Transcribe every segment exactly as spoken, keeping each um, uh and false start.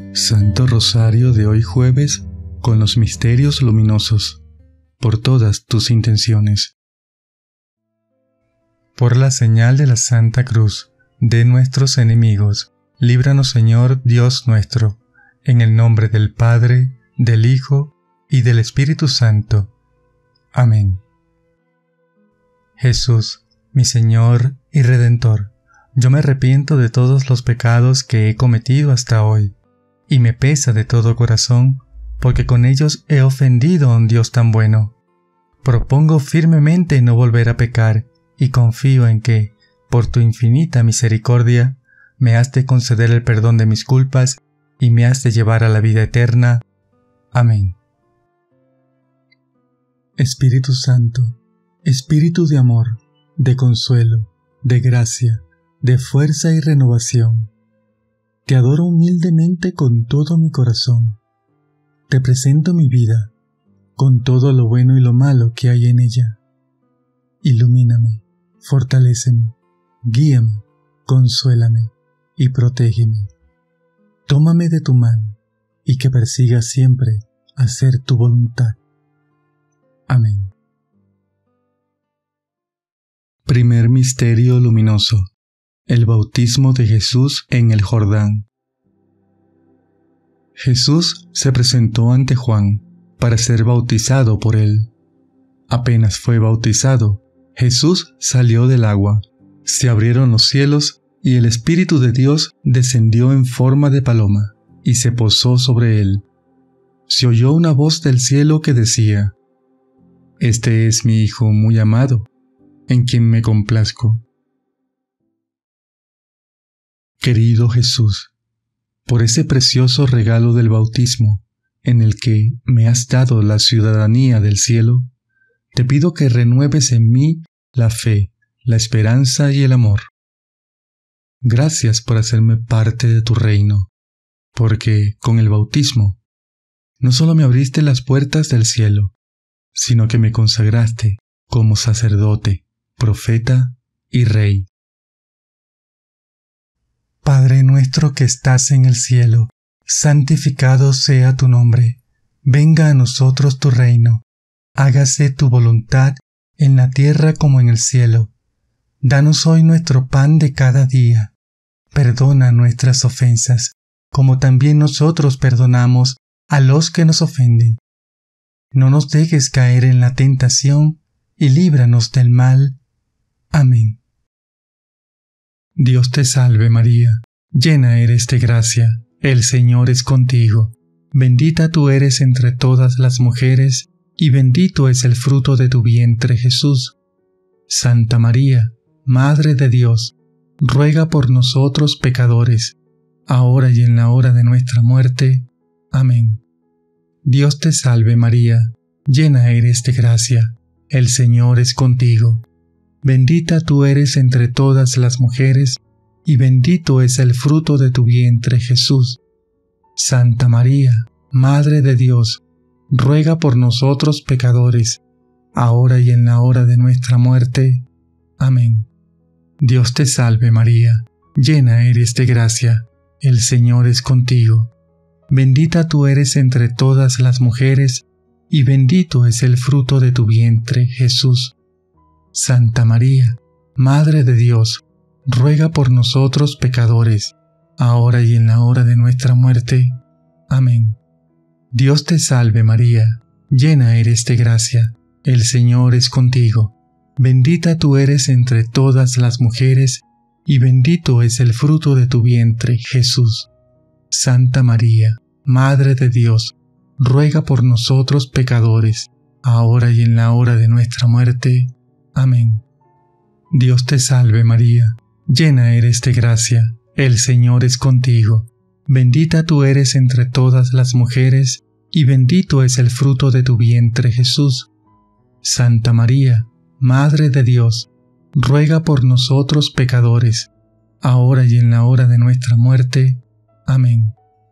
Santo Rosario de hoy jueves, con los misterios luminosos, por todas tus intenciones. Por la señal de la Santa Cruz de nuestros enemigos, líbranos, Señor Dios nuestro, en el nombre del Padre, del Hijo y del Espíritu Santo. Amén. Jesús, mi Señor y Redentor, yo me arrepiento de todos los pecados que he cometido hasta hoy, y me pesa de todo corazón, porque con ellos he ofendido a un Dios tan bueno. Propongo firmemente no volver a pecar, y confío en que, por tu infinita misericordia, me has de conceder el perdón de mis culpas y me has de llevar a la vida eterna. Amén. Espíritu Santo, Espíritu de amor, de consuelo, de gracia, de fuerza y renovación, te adoro humildemente con todo mi corazón. Te presento mi vida, con todo lo bueno y lo malo que hay en ella. Ilumíname, fortaléceme, guíame, consuélame y protégeme. Tómame de tu mano y que persiga siempre hacer tu voluntad. Amén. Primer misterio luminoso: el bautismo de Jesús en el Jordán. Jesús se presentó ante Juan para ser bautizado por él. Apenas fue bautizado, Jesús salió del agua, se abrieron los cielos y el Espíritu de Dios descendió en forma de paloma y se posó sobre él. Se oyó una voz del cielo que decía: Este es mi Hijo muy amado, en quien me complazco. Querido Jesús, por ese precioso regalo del bautismo, en el que me has dado la ciudadanía del cielo, te pido que renueves en mí la fe, la esperanza y el amor. Gracias por hacerme parte de tu reino, porque con el bautismo no solo me abriste las puertas del cielo, sino que me consagraste como sacerdote, profeta y rey. Padre nuestro que estás en el cielo, santificado sea tu nombre. Venga a nosotros tu reino. Hágase tu voluntad en la tierra como en el cielo. Danos hoy nuestro pan de cada día. Perdona nuestras ofensas, como también nosotros perdonamos a los que nos ofenden. No nos dejes caer en la tentación y líbranos del mal. Amén. Dios te salve María, llena eres de gracia, el Señor es contigo. Bendita tú eres entre todas las mujeres, y bendito es el fruto de tu vientre Jesús. Santa María, Madre de Dios, ruega por nosotros pecadores, ahora y en la hora de nuestra muerte. Amén. Dios te salve María, llena eres de gracia, el Señor es contigo. Bendita tú eres entre todas las mujeres, y bendito es el fruto de tu vientre Jesús. Santa María, Madre de Dios, ruega por nosotros pecadores, ahora y en la hora de nuestra muerte. Amén. Dios te salve María, llena eres de gracia, el Señor es contigo. Bendita tú eres entre todas las mujeres, y bendito es el fruto de tu vientre Jesús. Santa María, Madre de Dios, ruega por nosotros pecadores, ahora y en la hora de nuestra muerte. Amén. Dios te salve María, llena eres de gracia, el Señor es contigo. Bendita tú eres entre todas las mujeres, y bendito es el fruto de tu vientre Jesús. Santa María, Madre de Dios, ruega por nosotros pecadores, ahora y en la hora de nuestra muerte. Amén. Dios te salve María, llena eres de gracia, el Señor es contigo. Bendita tú eres entre todas las mujeres, y bendito es el fruto de tu vientre Jesús. Santa María, Madre de Dios, ruega por nosotros pecadores, ahora y en la hora de nuestra muerte. Amén.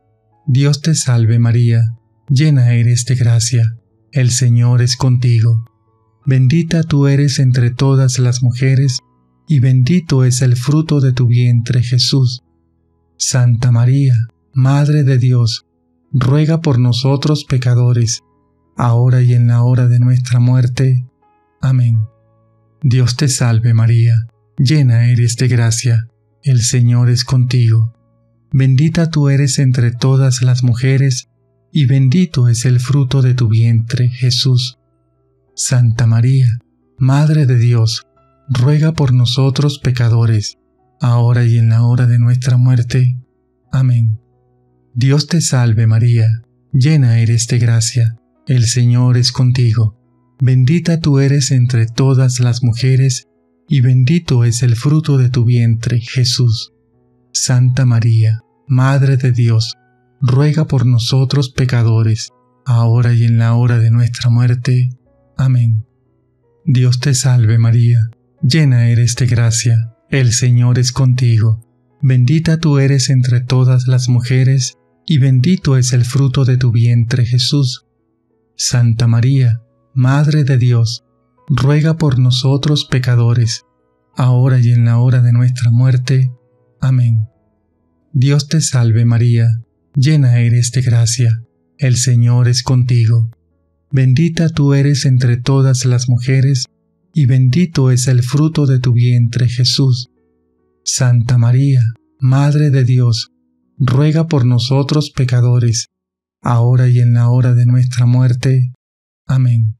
Dios te salve María, llena eres de gracia, el Señor es contigo. Bendita tú eres entre todas las mujeres, y bendito es el fruto de tu vientre Jesús. Santa María, Madre de Dios, ruega por nosotros pecadores, ahora y en la hora de nuestra muerte. Amén. Dios te salve María, llena eres de gracia, el Señor es contigo. Bendita tú eres entre todas las mujeres, y bendito es el fruto de tu vientre, Jesús. Santa María, Madre de Dios, ruega por nosotros pecadores, ahora y en la hora de nuestra muerte. Amén. Dios te salve María, llena eres de gracia, el Señor es contigo. Bendita tú eres entre todas las mujeres, y bendito es el fruto de tu vientre, Jesús. Santa María, Madre de Dios, ruega por nosotros pecadores, ahora y en la hora de nuestra muerte. Amén. Dios te salve María, llena eres de gracia, el Señor es contigo. Bendita tú eres entre todas las mujeres, y bendito es el fruto de tu vientre, Jesús. Santa María, Madre de Dios, ruega por nosotros pecadores, ahora y en la hora de nuestra muerte. Amén. Dios te salve María, llena eres de gracia, el Señor es contigo. Bendita tú eres entre todas las mujeres, y bendito es el fruto de tu vientre, Jesús. Santa María, Madre de Dios, ruega por nosotros pecadores, ahora y en la hora de nuestra muerte. Amén.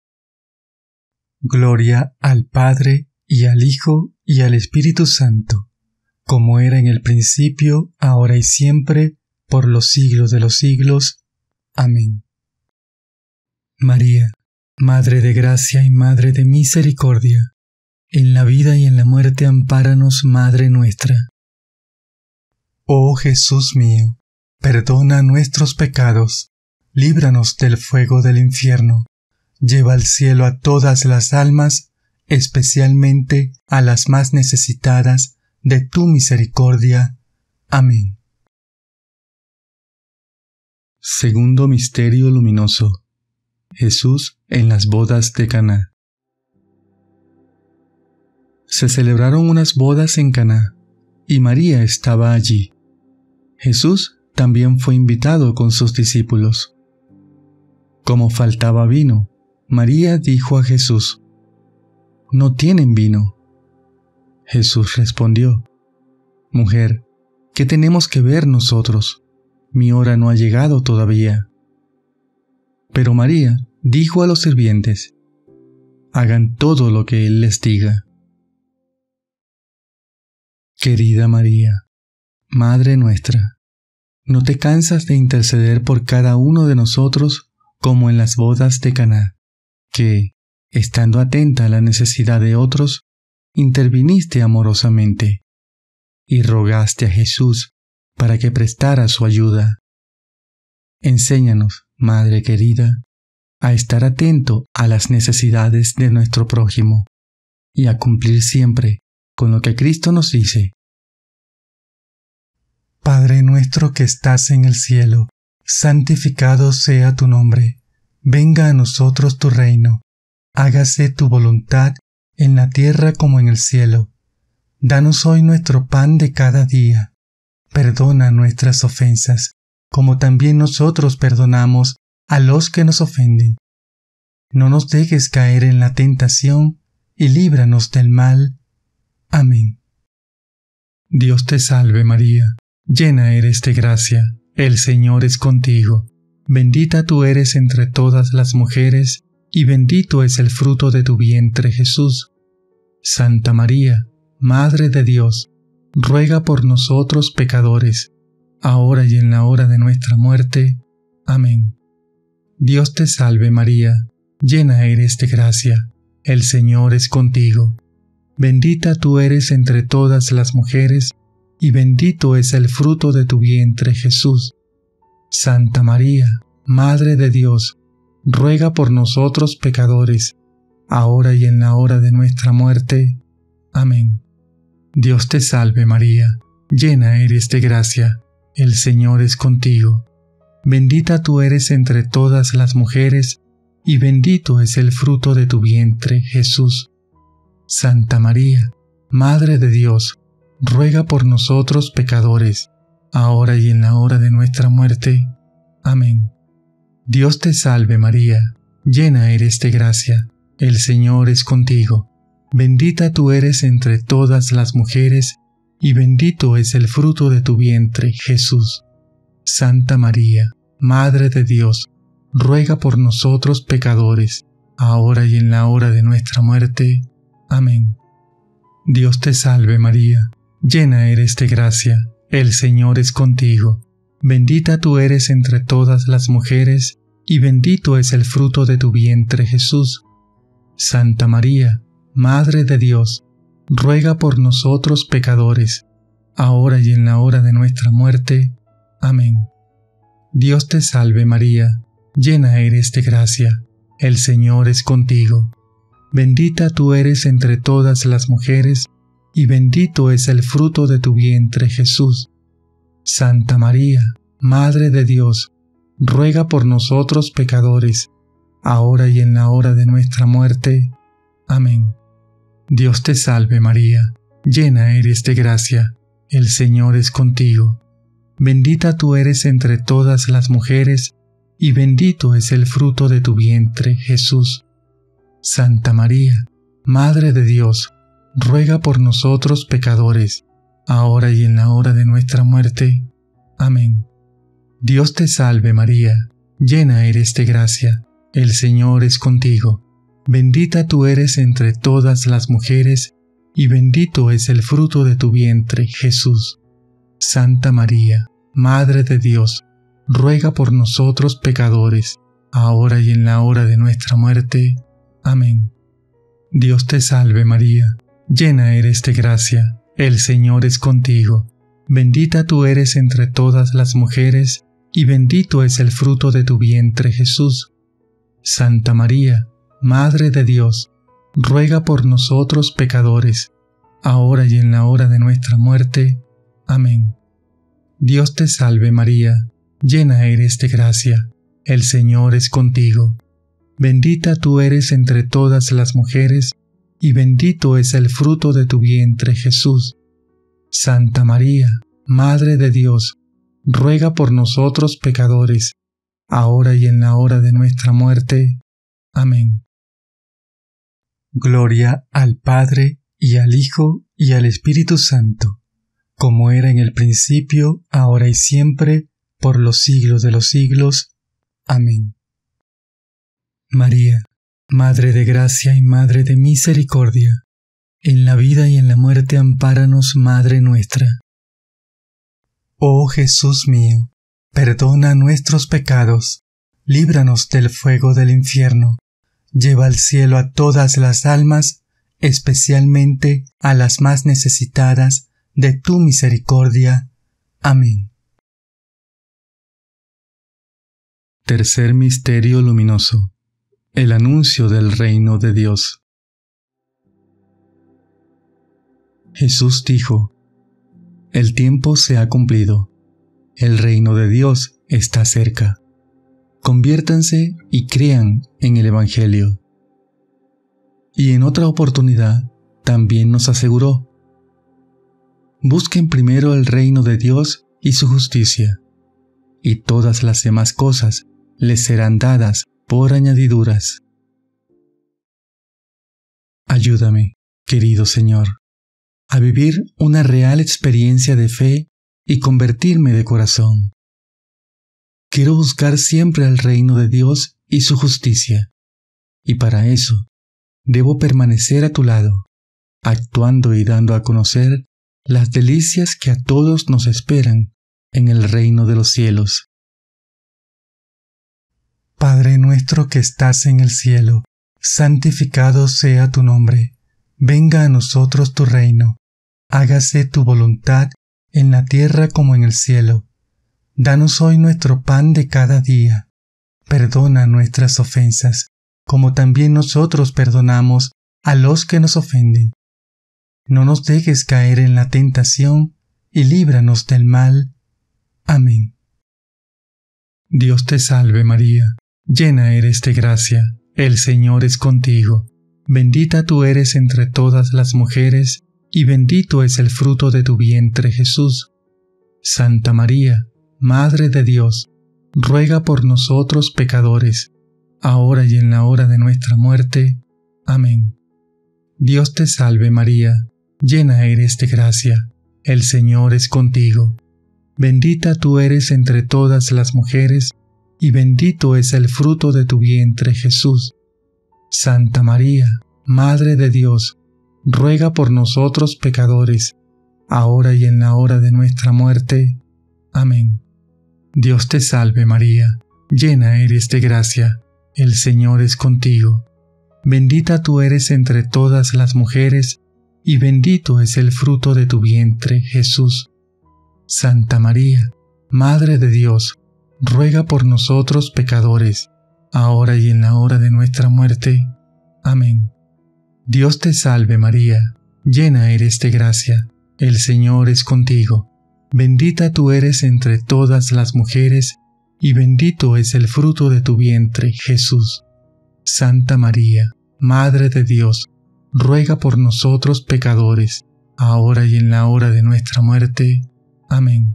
Gloria al Padre, y al Hijo, y al Espíritu Santo, como era en el principio, ahora y siempre, por los siglos de los siglos. Amén. María, Madre de gracia y Madre de misericordia, en la vida y en la muerte ampáranos, Madre nuestra. Oh Jesús mío, perdona nuestros pecados, líbranos del fuego del infierno, lleva al cielo a todas las almas, especialmente a las más necesitadas de tu misericordia. Amén. Segundo misterio luminoso. Jesús en las bodas de Caná. Se celebraron unas bodas en Caná, y María estaba allí. Jesús también fue invitado con sus discípulos. Como faltaba vino, María dijo a Jesús: «No tienen vino». Jesús respondió: «Mujer, ¿qué tenemos que ver nosotros? Mi hora no ha llegado todavía». Pero María dijo a los sirvientes: «Hagan todo lo que Él les diga». Querida María, Madre nuestra, ¿no te cansas de interceder por cada uno de nosotros como en las bodas de Caná, que, estando atenta a la necesidad de otros, interviniste amorosamente y rogaste a Jesús para que prestara su ayuda? Enséñanos, Madre querida, a estar atento a las necesidades de nuestro prójimo y a cumplir siempre con lo que Cristo nos dice. Padre nuestro que estás en el cielo, santificado sea tu nombre. Venga a nosotros tu reino. Hágase tu voluntad en la tierra como en el cielo. Danos hoy nuestro pan de cada día. Perdona nuestras ofensas, como también nosotros perdonamos a los que nos ofenden. No nos dejes caer en la tentación, y líbranos del mal. Amén. Dios te salve María, llena eres de gracia, el Señor es contigo. Bendita tú eres entre todas las mujeres, y bendito es el fruto de tu vientre, Jesús. Santa María, Madre de Dios, ruega por nosotros pecadores, ahora y en la hora de nuestra muerte. Amén. Dios te salve María, llena eres de gracia, el Señor es contigo. Bendita tú eres entre todas las mujeres, y bendito es el fruto de tu vientre, Jesús. Santa María, Madre de Dios, ruega por nosotros pecadores, ahora y en la hora de nuestra muerte. Amén. Dios te salve María, llena eres de gracia, el Señor es contigo. Bendita tú eres entre todas las mujeres, y bendito es el fruto de tu vientre, Jesús. Santa María, Madre de Dios, ruega por nosotros pecadores, ahora y en la hora de nuestra muerte. Amén. Dios te salve María, llena eres de gracia, el Señor es contigo. Bendita tú eres entre todas las mujeres, y bendito es el fruto de tu vientre, Jesús. Santa María, Madre de Dios, ruega por nosotros pecadores, ahora y en la hora de nuestra muerte. Amén. Dios te salve María, llena eres de gracia, el Señor es contigo. Bendita tú eres entre todas las mujeres, y bendito es el fruto de tu vientre, Jesús. Santa María, Madre de Dios, ruega por nosotros pecadores, ahora y en la hora de nuestra muerte. Amén. Dios te salve María, llena eres de gracia, el Señor es contigo. Bendita tú eres entre todas las mujeres, y bendito es el fruto de tu vientre, Jesús. Santa María, Madre de Dios, ruega por nosotros pecadores, ahora y en la hora de nuestra muerte. Amén. Dios te salve María, llena eres de gracia, el Señor es contigo. Bendita tú eres entre todas las mujeres, y bendito es el fruto de tu vientre, Jesús. Santa María, Madre de Dios, ruega por nosotros pecadores, ahora y en la hora de nuestra muerte. Amén. Dios te salve María, llena eres de gracia, el Señor es contigo. Bendita tú eres entre todas las mujeres, y bendito es el fruto de tu vientre, Jesús. Santa María, Madre de Dios, ruega por nosotros pecadores, ahora y en la hora de nuestra muerte. Amén. Dios te salve María, llena eres de gracia, el Señor es contigo. Bendita tú eres entre todas las mujeres, y bendito es el fruto de tu vientre, Jesús. Santa María, Madre de Dios, ruega por nosotros pecadores, ahora y en la hora de nuestra muerte. Amén. Dios te salve María, llena eres de gracia, el Señor es contigo. Bendita tú eres entre todas las mujeres, y bendito es el fruto de tu vientre, Jesús. Santa María, Madre de Dios, ruega por nosotros pecadores, ahora y en la hora de nuestra muerte. Amén. Gloria al Padre, y al Hijo, y al Espíritu Santo, como era en el principio, ahora y siempre, por los siglos de los siglos. Amén. María, Madre de gracia y Madre de misericordia, en la vida y en la muerte ampáranos, Madre nuestra. Oh Jesús mío, perdona nuestros pecados, líbranos del fuego del infierno, lleva al cielo a todas las almas, especialmente a las más necesitadas de tu misericordia. Amén. Tercer misterio luminoso: el anuncio del reino de Dios. Jesús dijo: El tiempo se ha cumplido, el reino de Dios está cerca. Conviértanse y crean en el Evangelio. Y en otra oportunidad también nos aseguró: busquen primero el reino de Dios y su justicia, y todas las demás cosas les serán dadas por añadiduras. Ayúdame, querido Señor, a vivir una real experiencia de fe y convertirme de corazón. Quiero buscar siempre el reino de Dios y su justicia, y para eso debo permanecer a tu lado, actuando y dando a conocer las delicias que a todos nos esperan en el reino de los cielos. Padre nuestro que estás en el cielo, santificado sea tu nombre. Venga a nosotros tu reino. Hágase tu voluntad en la tierra como en el cielo. Danos hoy nuestro pan de cada día. Perdona nuestras ofensas, como también nosotros perdonamos a los que nos ofenden. No nos dejes caer en la tentación, y líbranos del mal. Amén. Dios te salve María, llena eres de gracia, el Señor es contigo. Bendita tú eres entre todas las mujeres, y bendito es el fruto de tu vientre, Jesús. Santa María, Madre de Dios, ruega por nosotros pecadores, ahora y en la hora de nuestra muerte. Amén. Dios te salve María, llena eres de gracia, el Señor es contigo. Bendita tú eres entre todas las mujeres, y bendito es el fruto de tu vientre Jesús. Santa María, Madre de Dios, ruega por nosotros pecadores, ahora y en la hora de nuestra muerte. Amén. Dios te salve María, llena eres de gracia, el Señor es contigo. Bendita tú eres entre todas las mujeres, y bendito es el fruto de tu vientre Jesús. Santa María, Madre de Dios, ruega por nosotros pecadores, ahora y en la hora de nuestra muerte. Amén. Dios te salve María, llena eres de gracia, el Señor es contigo. Bendita tú eres entre todas las mujeres, y bendito es el fruto de tu vientre Jesús. Santa María, Madre de Dios, ruega por nosotros pecadores, ahora y en la hora de nuestra muerte. Amén.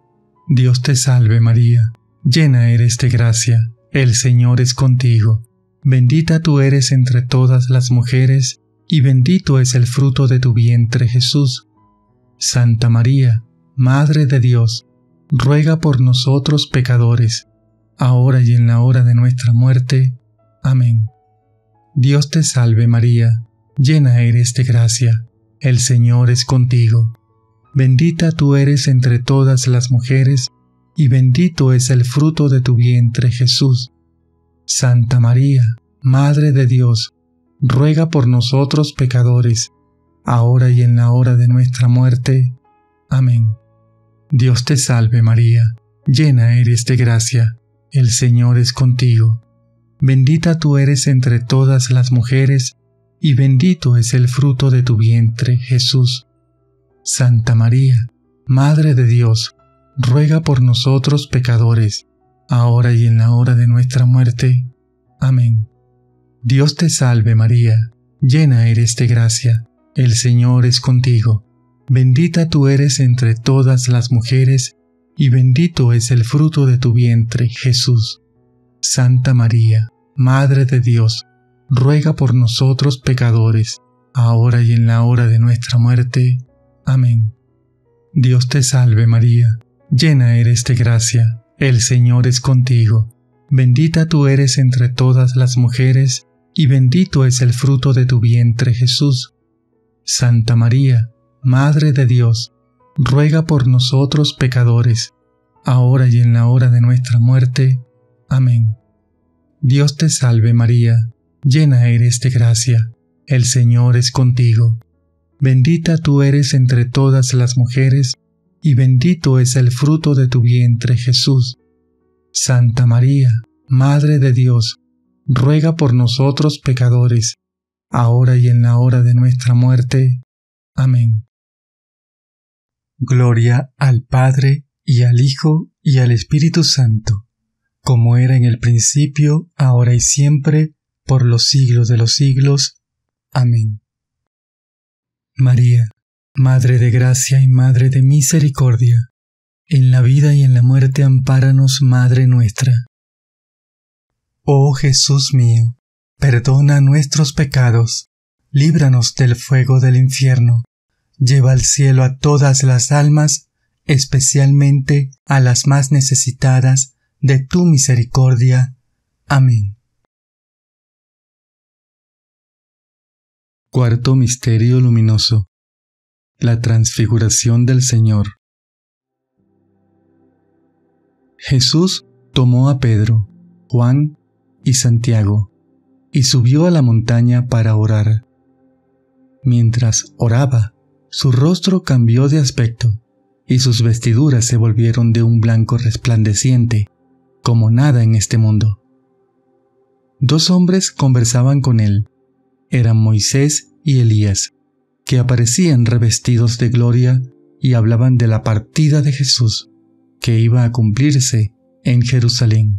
Dios te salve María, llena eres de gracia, el Señor es contigo. Bendita tú eres entre todas las mujeres, y bendito es el fruto de tu vientre Jesús. Santa María, Madre de Dios, ruega por nosotros pecadores, ahora y en la hora de nuestra muerte. Amén. Dios te salve María, llena eres de gracia, el Señor es contigo. Bendita tú eres entre todas las mujeres, y bendito es el fruto de tu vientre Jesús. Santa María, Madre de Dios, ruega por nosotros pecadores, ahora y en la hora de nuestra muerte. Amén. Dios te salve María, llena eres de gracia, el Señor es contigo. Bendita tú eres entre todas las mujeres, y bendito es el fruto de tu vientre Jesús. Santa María, Madre de Dios, ruega por nosotros pecadores, ahora y en la hora de nuestra muerte. Amén. Dios te salve María, llena eres de gracia, el Señor es contigo. Bendita tú eres entre todas las mujeres, y bendito es el fruto de tu vientre Jesús. Santa María, Madre de Dios, ruega por nosotros pecadores, ahora y en la hora de nuestra muerte. Amén. Dios te salve María, llena eres de gracia, el Señor es contigo. Bendita tú eres entre todas las mujeres, y bendito es el fruto de tu vientre Jesús. Santa María, Madre de Dios, ruega por nosotros pecadores, ahora y en la hora de nuestra muerte. Amén. Dios te salve María, llena eres de gracia, el Señor es contigo. Bendita tú eres entre todas las mujeres, y bendito es el fruto de tu vientre Jesús. Santa María, Madre de Dios, ruega por nosotros pecadores, ahora y en la hora de nuestra muerte. Amén. Gloria al Padre, y al Hijo, y al Espíritu Santo, como era en el principio, ahora y siempre, por los siglos de los siglos. Amén. María, Madre de gracia y Madre de misericordia, en la vida y en la muerte ampáranos, Madre nuestra. Oh Jesús mío, perdona nuestros pecados, líbranos del fuego del infierno, lleva al cielo a todas las almas, especialmente a las más necesitadas de tu misericordia. Amén. Cuarto misterio luminoso: la transfiguración del Señor. Jesús tomó a Pedro, Juan y Santiago, y subió a la montaña para orar. Mientras oraba, su rostro cambió de aspecto, y sus vestiduras se volvieron de un blanco resplandeciente, como nada en este mundo. Dos hombres conversaban con él, eran Moisés y Elías, que aparecían revestidos de gloria y hablaban de la partida de Jesús, que iba a cumplirse en Jerusalén.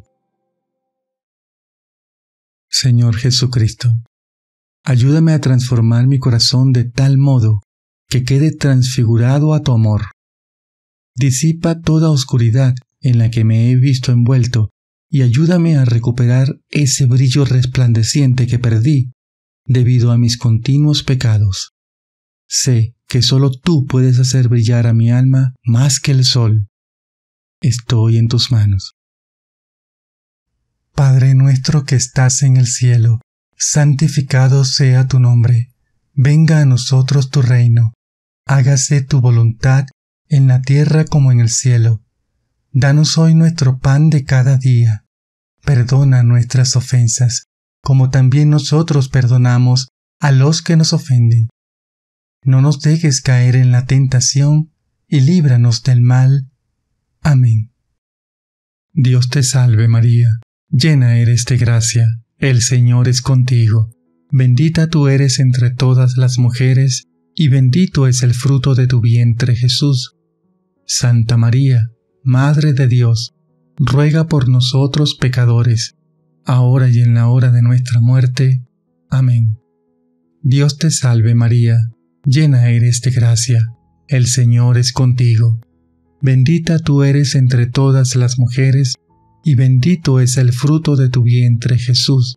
Señor Jesucristo, ayúdame a transformar mi corazón de tal modo que quede transfigurado a tu amor. Disipa toda oscuridad en la que me he visto envuelto y ayúdame a recuperar ese brillo resplandeciente que perdí debido a mis continuos pecados. Sé que solo tú puedes hacer brillar a mi alma más que el sol. Estoy en tus manos. Padre nuestro que estás en el cielo, santificado sea tu nombre. Venga a nosotros tu reino. Hágase tu voluntad en la tierra como en el cielo. Danos hoy nuestro pan de cada día. Perdona nuestras ofensas, como también nosotros perdonamos a los que nos ofenden. No nos dejes caer en la tentación y líbranos del mal. Amén. Dios te salve María, llena eres de gracia, el Señor es contigo. Bendita tú eres entre todas las mujeres, y bendito es el fruto de tu vientre Jesús. Santa María, Madre de Dios, ruega por nosotros pecadores, ahora y en la hora de nuestra muerte. Amén. Dios te salve María, llena eres de gracia, el Señor es contigo. Bendita tú eres entre todas las mujeres, y bendito es el fruto de tu vientre Jesús.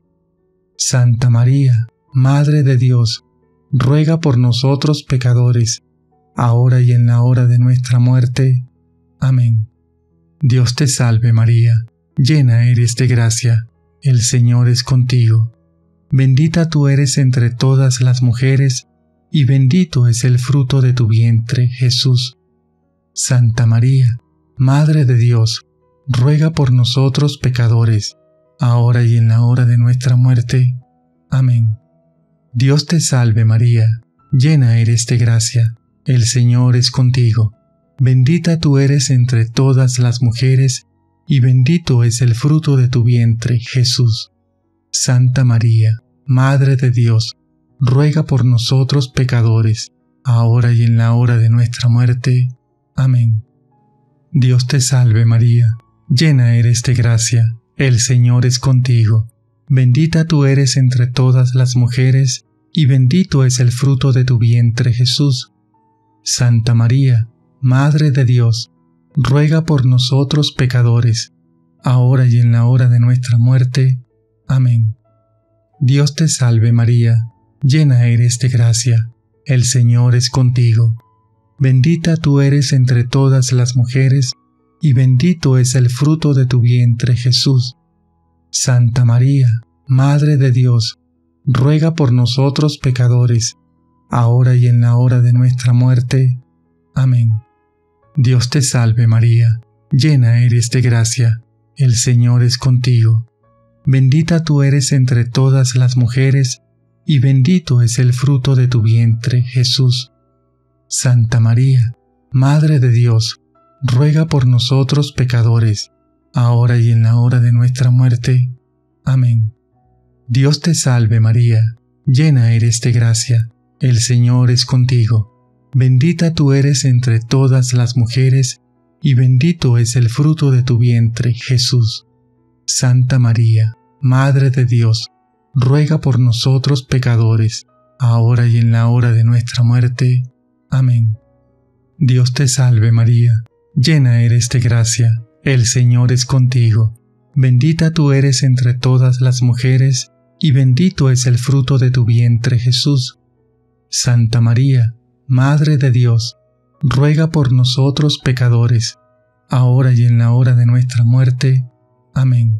Santa María, Madre de Dios, ruega por nosotros pecadores, ahora y en la hora de nuestra muerte. Amén. Dios te salve María, llena eres de gracia, el Señor es contigo. Bendita tú eres entre todas las mujeres, y bendito es el fruto de tu vientre Jesús. Santa María, Madre de Dios, ruega por nosotros pecadores, ahora y en la hora de nuestra muerte. Amén. Dios te salve María, llena eres de gracia, el Señor es contigo. Bendita tú eres entre todas las mujeres, y bendito es el fruto de tu vientre Jesús. Santa María, Madre de Dios, ruega por nosotros pecadores, ahora y en la hora de nuestra muerte. Amén. Dios te salve María, llena eres de gracia, el Señor es contigo. Bendita tú eres entre todas las mujeres, y bendito es el fruto de tu vientre Jesús. Santa María, Madre de Dios, ruega por nosotros pecadores, ahora y en la hora de nuestra muerte. Amén. Dios te salve María, llena eres de gracia, el Señor es contigo. Bendita tú eres entre todas las mujeres, y bendito es el fruto de tu vientre Jesús. Santa María, Madre de Dios, ruega por nosotros pecadores, ahora y en la hora de nuestra muerte. Amén. Dios te salve María, llena eres de gracia, el Señor es contigo. Bendita tú eres entre todas las mujeres, y bendito es el fruto de tu vientre Jesús. Santa María, Madre de Dios, ruega por nosotros pecadores, ahora y en la hora de nuestra muerte. Amén. Dios te salve María, llena eres de gracia, el Señor es contigo. Bendita tú eres entre todas las mujeres, y bendito es el fruto de tu vientre Jesús. Santa María, Madre de Dios, ruega por nosotros pecadores, ahora y en la hora de nuestra muerte. Amén. Dios te salve María, llena eres de gracia, el Señor es contigo. Bendita tú eres entre todas las mujeres, y bendito es el fruto de tu vientre Jesús. Santa María, Madre de Dios, ruega por nosotros pecadores, ahora y en la hora de nuestra muerte. Amén.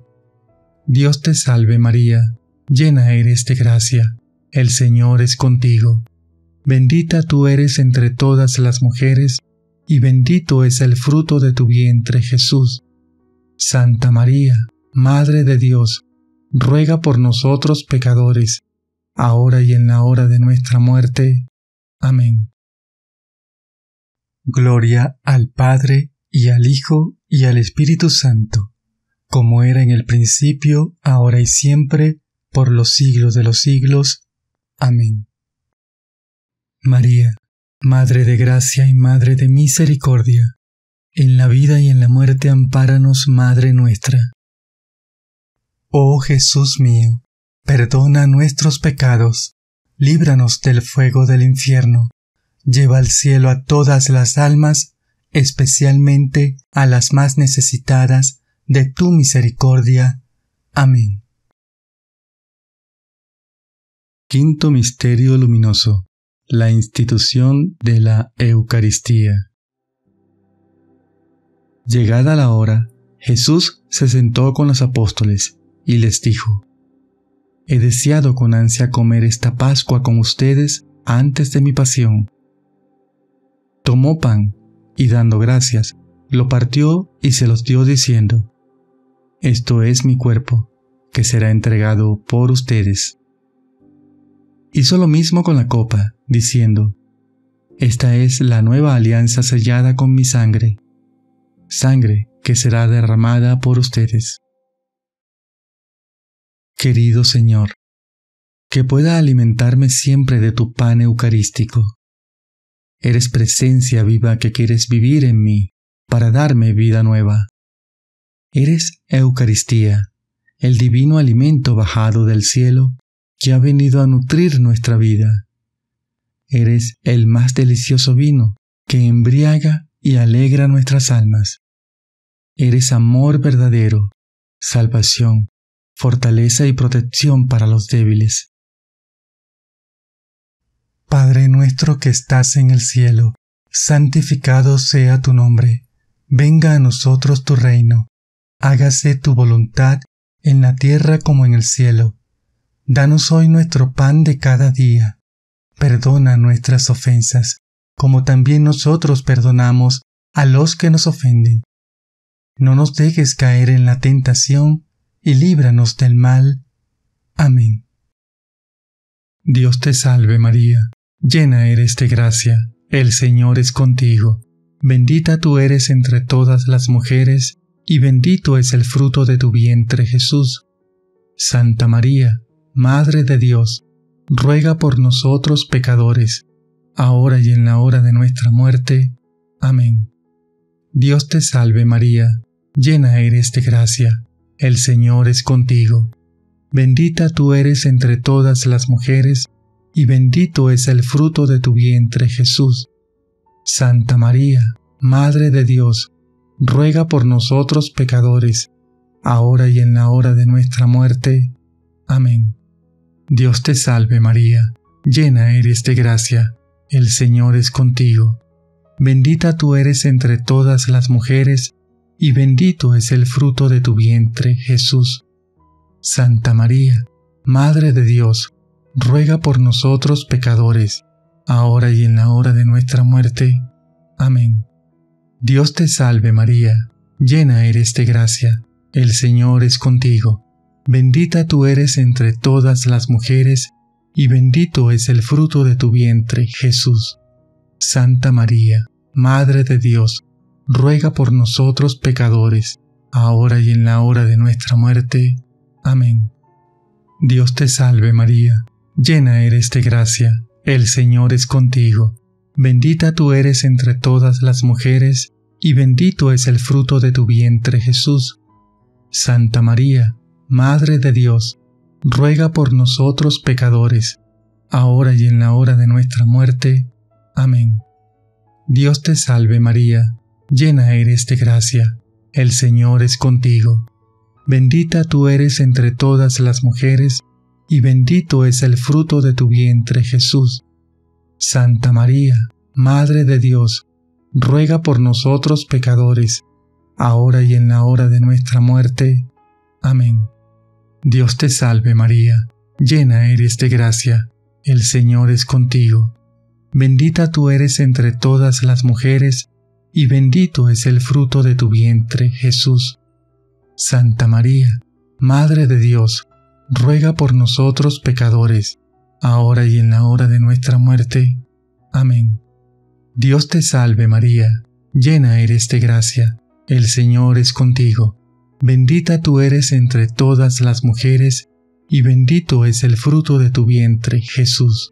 Dios te salve María, llena eres de gracia, el Señor es contigo. Bendita tú eres entre todas las mujeres, y bendito es el fruto de tu vientre Jesús. Santa María, Madre de Dios, ruega por nosotros pecadores, ahora y en la hora de nuestra muerte. Amén. Gloria al Padre, y al Hijo, y al Espíritu Santo, como era en el principio, ahora y siempre, por los siglos de los siglos. Amén. María, Madre de gracia y Madre de misericordia, en la vida y en la muerte ampáranos, Madre nuestra. Oh Jesús mío, perdona nuestros pecados, líbranos del fuego del infierno, lleva al cielo a todas las almas, especialmente a las más necesitadas de tu misericordia. Amén. Quinto Misterio Luminoso: la institución de la Eucaristía. Llegada la hora, Jesús se sentó con los apóstoles y les dijo: He deseado con ansia comer esta Pascua con ustedes antes de mi pasión. Tomó pan y, dando gracias, lo partió y se los dio diciendo: Esto es mi cuerpo, que será entregado por ustedes. Hizo lo mismo con la copa, diciendo: Esta es la nueva alianza sellada con mi sangre, sangre que será derramada por ustedes. Querido Señor, que pueda alimentarme siempre de tu pan eucarístico. Eres presencia viva que quieres vivir en mí para darme vida nueva. Eres Eucaristía, el divino alimento bajado del cielo que ha venido a nutrir nuestra vida. Eres el más delicioso vino que embriaga y alegra nuestras almas. Eres amor verdadero, salvación, fortaleza y protección para los débiles. Padre nuestro que estás en el cielo, santificado sea tu nombre. Venga a nosotros tu reino. Hágase tu voluntad en la tierra como en el cielo. Danos hoy nuestro pan de cada día. Perdona nuestras ofensas, como también nosotros perdonamos a los que nos ofenden. No nos dejes caer en la tentación y líbranos del mal. Amén. Dios te salve María, llena eres de gracia, el Señor es contigo. Bendita tú eres entre todas las mujeres, y bendito es el fruto de tu vientre Jesús. Santa María, Madre de Dios, ruega por nosotros pecadores, ahora y en la hora de nuestra muerte. Amén. Dios te salve María, llena eres de gracia, el Señor es contigo. Bendita tú eres entre todas las mujeres, y bendito es el fruto de tu vientre Jesús. Santa María, Madre de Dios, ruega por nosotros pecadores, ahora y en la hora de nuestra muerte. Amén. Dios te salve María, llena eres de gracia, el Señor es contigo. Bendita tú eres entre todas las mujeres, y bendito es el fruto de tu vientre Jesús. Santa María, Madre de Dios, ruega por nosotros pecadores, ahora y en la hora de nuestra muerte. Amén. Dios te salve María, llena eres de gracia, el Señor es contigo. Bendita tú eres entre todas las mujeres, y bendito es el fruto de tu vientre Jesús. Santa María, Madre de Dios, ruega por nosotros pecadores, ahora y en la hora de nuestra muerte. Amén. Dios te salve María, llena eres de gracia, el Señor es contigo. Bendita tú eres entre todas las mujeres, y bendito es el fruto de tu vientre Jesús. Santa María, Madre de Dios, ruega por nosotros pecadores, ahora y en la hora de nuestra muerte. Amén. Dios te salve María, llena eres de gracia, el Señor es contigo. Bendita tú eres entre todas las mujeres, y bendito es el fruto de tu vientre Jesús. Santa María, Madre de Dios, ruega por nosotros pecadores, ahora y en la hora de nuestra muerte. Amén. Dios te salve María, llena eres de gracia, el Señor es contigo. Bendita tú eres entre todas las mujeres, y bendito es el fruto de tu vientre Jesús. Santa María, Madre de Dios, ruega por nosotros pecadores, ahora y en la hora de nuestra muerte. Amén. Dios te salve María, llena eres de gracia, el Señor es contigo. Bendita tú eres entre todas las mujeres, y bendito es el fruto de tu vientre Jesús.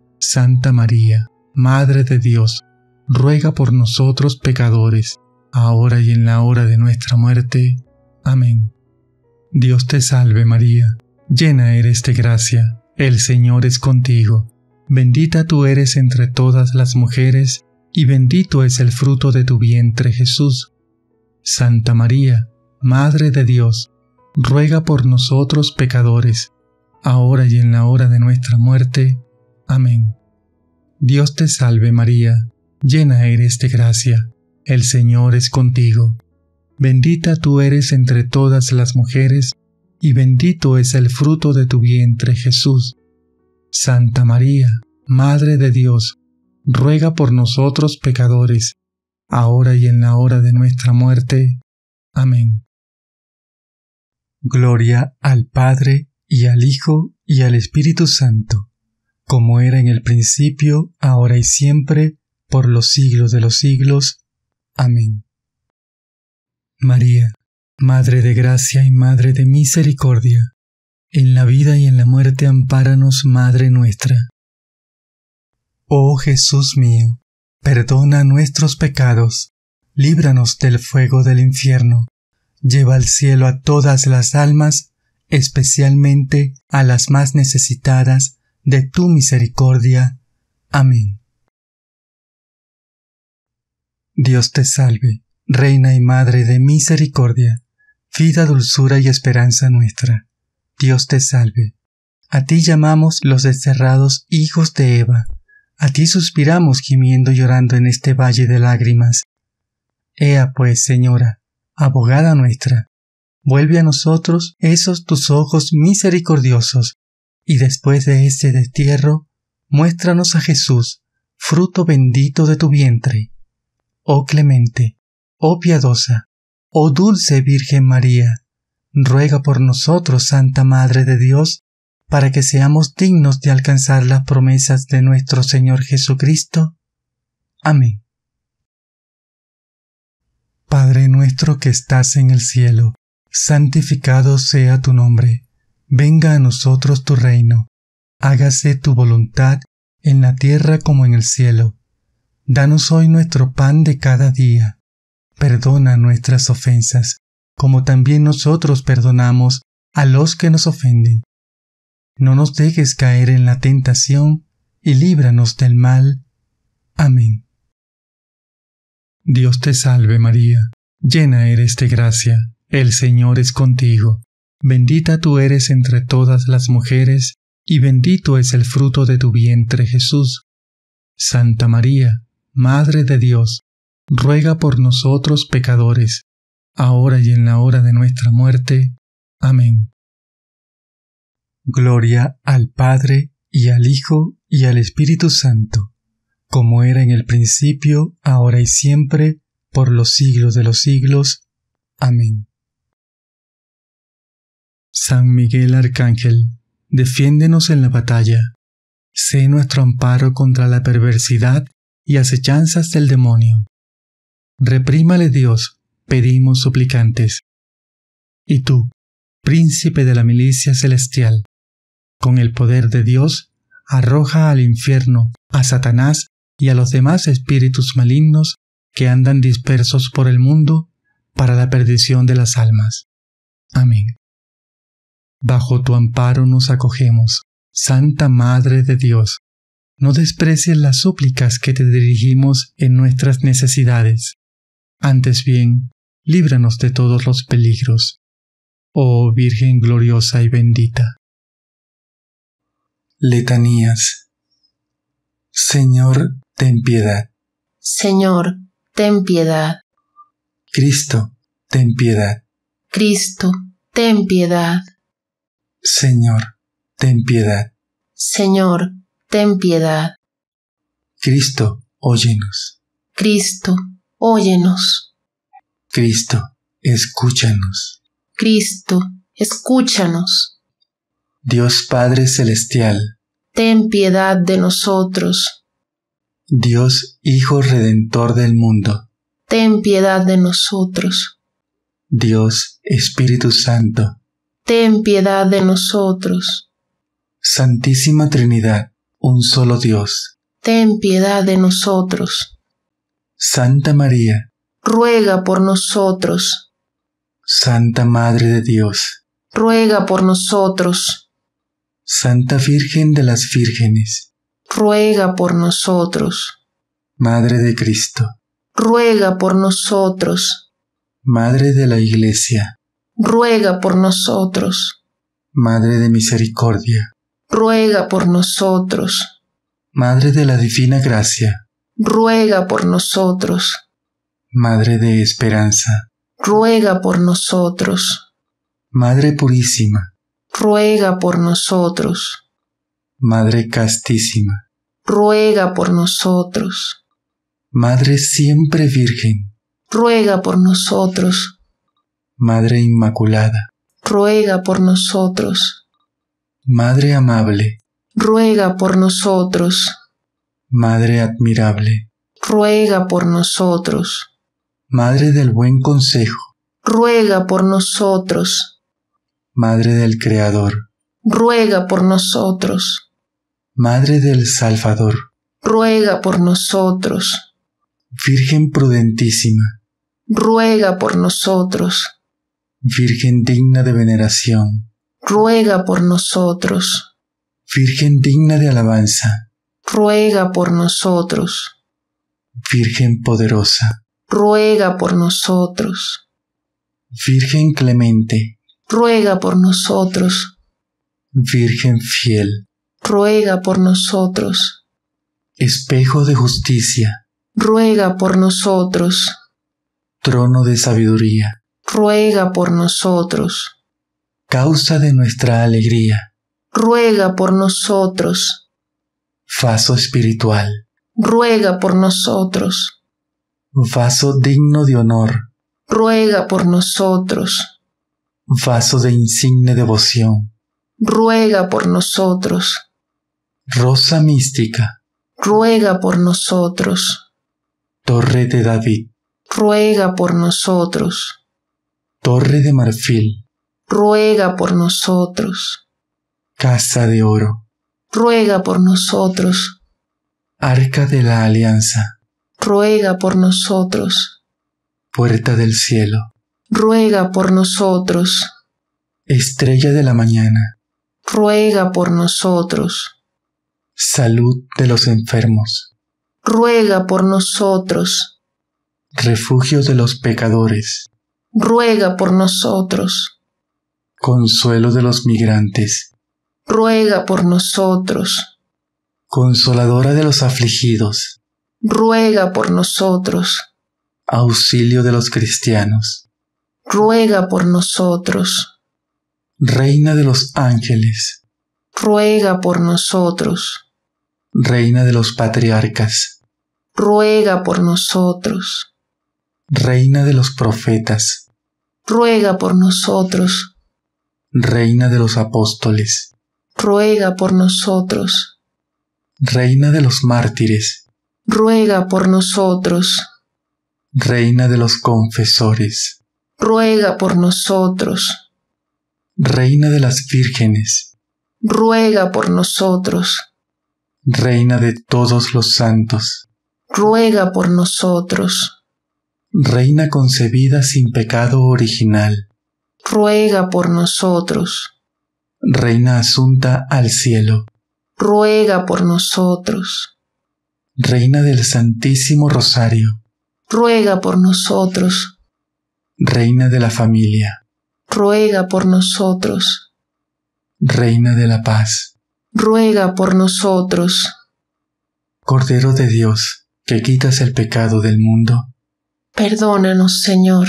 Santa María, Madre de Dios, ruega por nosotros pecadores, ahora y en la hora de nuestra muerte. Amén. Dios te salve María, llena eres de gracia, el Señor es contigo. Bendita tú eres entre todas las mujeres, y bendito es el fruto de tu vientre, Jesús. Santa María, Madre de Dios, ruega por nosotros pecadores, ahora y en la hora de nuestra muerte. Amén. Dios te salve María, llena eres de gracia, el Señor es contigo. Bendita tú eres entre todas las mujeres, y bendito es el fruto de tu vientre, Jesús. Santa María, Madre de Dios, ruega por nosotros pecadores, ahora y en la hora de nuestra muerte. Amén. Gloria al Padre, y al Hijo, y al Espíritu Santo, como era en el principio, ahora y siempre, por los siglos de los siglos. Amén. María, Madre de gracia y Madre de misericordia, en la vida y en la muerte ampáranos, Madre nuestra. Oh Jesús mío, perdona nuestros pecados, líbranos del fuego del infierno, lleva al cielo a todas las almas, especialmente a las más necesitadas de tu misericordia. Amén. Dios te salve, Reina y Madre de misericordia, vida, dulzura y esperanza nuestra. Dios te salve. A ti llamamos los desterrados hijos de Eva, a ti suspiramos gimiendo y llorando en este valle de lágrimas. Ea pues, Señora, abogada nuestra, vuelve a nosotros esos tus ojos misericordiosos, y después de este destierro, muéstranos a Jesús, fruto bendito de tu vientre. Oh clemente, oh piadosa, oh dulce Virgen María, ruega por nosotros, Santa Madre de Dios, para que seamos dignos de alcanzar las promesas de nuestro Señor Jesucristo. Amén. Padre nuestro que estás en el cielo, santificado sea tu nombre. Venga a nosotros tu reino. Hágase tu voluntad en la tierra como en el cielo. Danos hoy nuestro pan de cada día. Perdona nuestras ofensas, como también nosotros perdonamos a los que nos ofenden. No nos dejes caer en la tentación, y líbranos del mal. Amén. Dios te salve María, llena eres de gracia, el Señor es contigo. Bendita tú eres entre todas las mujeres, y bendito es el fruto de tu vientre Jesús. Santa María, Madre de Dios, ruega por nosotros pecadores, ahora y en la hora de nuestra muerte. Amén. Gloria al Padre, y al Hijo, y al Espíritu Santo, como era en el principio, ahora y siempre, por los siglos de los siglos. Amén. San Miguel Arcángel, defiéndenos en la batalla. Sé nuestro amparo contra la perversidad y acechanzas del demonio. Reprímale Dios, pedimos suplicantes. Y tú, príncipe de la milicia celestial, con el poder de Dios, arroja al infierno a Satanás y a los demás espíritus malignos que andan dispersos por el mundo para la perdición de las almas. Amén. Bajo tu amparo nos acogemos, Santa Madre de Dios. No desprecies las súplicas que te dirigimos en nuestras necesidades. Antes bien, líbranos de todos los peligros. Oh Virgen gloriosa y bendita. Letanías. Señor, ten piedad. Señor, ten piedad. Cristo, ten piedad. Cristo, ten piedad. Señor, ten piedad. Señor, ten piedad. Cristo, óyenos. Cristo, óyenos. Cristo, escúchanos. Cristo, escúchanos. Dios Padre Celestial, ten piedad de nosotros. Dios Hijo Redentor del mundo, ten piedad de nosotros. Dios Espíritu Santo, ten piedad de nosotros. Santísima Trinidad, un solo Dios, ten piedad de nosotros. Santa María, ruega por nosotros. Santa Madre de Dios, ruega por nosotros. Santa Virgen de las Vírgenes, ruega por nosotros. Madre de Cristo, ruega por nosotros. Madre de la Iglesia, Ruega por nosotros. Madre de Misericordia, Ruega por nosotros. Madre de la Divina Gracia, Ruega por nosotros. Madre de Esperanza, Ruega por nosotros. Madre Purísima, Ruega por nosotros. Madre Castísima, Ruega por nosotros. Madre Siempre Virgen, Ruega por nosotros. Madre Inmaculada, Ruega por nosotros. Madre Amable, Ruega por nosotros. Madre Admirable, Ruega por nosotros. Madre del Buen Consejo, Ruega por nosotros. Madre del Creador, Ruega por nosotros. Madre del Salvador, Ruega por nosotros. Virgen prudentísima, Ruega por nosotros. Virgen digna de veneración, Ruega por nosotros. Virgen digna de alabanza, Ruega por nosotros. Virgen poderosa, Ruega por nosotros. Virgen clemente, Ruega por nosotros. Virgen fiel, Ruega por nosotros. espejo de justicia, Ruega por nosotros. trono de sabiduría, Ruega por nosotros. causa de nuestra alegría, Ruega por nosotros. vaso espiritual, Ruega por nosotros. vaso digno de honor, Ruega por nosotros. vaso de insigne devoción, Ruega por nosotros. rosa mística, Ruega por nosotros. torre de David, Ruega por nosotros. torre de marfil, Ruega por nosotros. casa de oro, Ruega por nosotros. arca de la alianza, Ruega por nosotros. puerta del cielo, Ruega por nosotros. estrella de la mañana, Ruega por nosotros. salud de los enfermos, Ruega por nosotros. refugio de los pecadores, Ruega por nosotros. consuelo de los migrantes, Ruega por nosotros. consoladora de los afligidos, Ruega por nosotros. auxilio de los cristianos, Ruega por nosotros. reina de los ángeles, Ruega por nosotros. reina de los patriarcas, Ruega por nosotros. reina de los profetas, Ruega por nosotros. reina de los apóstoles, Ruega por nosotros. reina de los mártires, Ruega por nosotros. reina de los confesores, Ruega por nosotros. reina de las vírgenes, Ruega por nosotros. reina de todos los santos, Ruega por nosotros. reina concebida sin pecado original, Ruega por nosotros. reina asunta al cielo, Ruega por nosotros. reina del Santísimo Rosario, Ruega por nosotros. reina de la familia, Ruega por nosotros. reina de la paz, Ruega por nosotros. Cordero de Dios, que quitas el pecado del mundo, Perdónanos, Señor.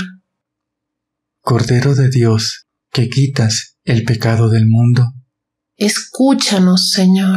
Cordero de Dios, que quitas el pecado del mundo, Escúchanos, Señor.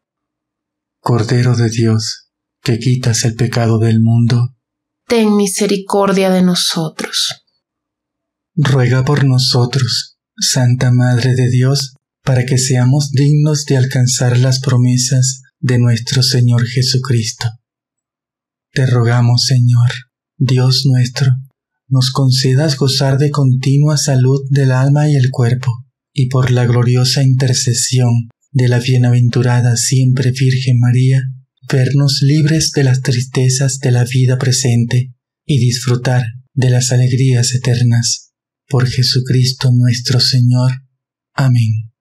Cordero de Dios, que quitas el pecado del mundo, Ten misericordia de nosotros. ruega por nosotros, Santa Madre de Dios, para que seamos dignos de alcanzar las promesas de nuestro Señor Jesucristo. Te rogamos, Señor, Dios nuestro, nos concedas gozar de continua salud del alma y el cuerpo, y por la gloriosa intercesión de la bienaventurada siempre Virgen María, vernos libres de las tristezas de la vida presente y disfrutar de las alegrías eternas. Por Jesucristo nuestro Señor. Amén.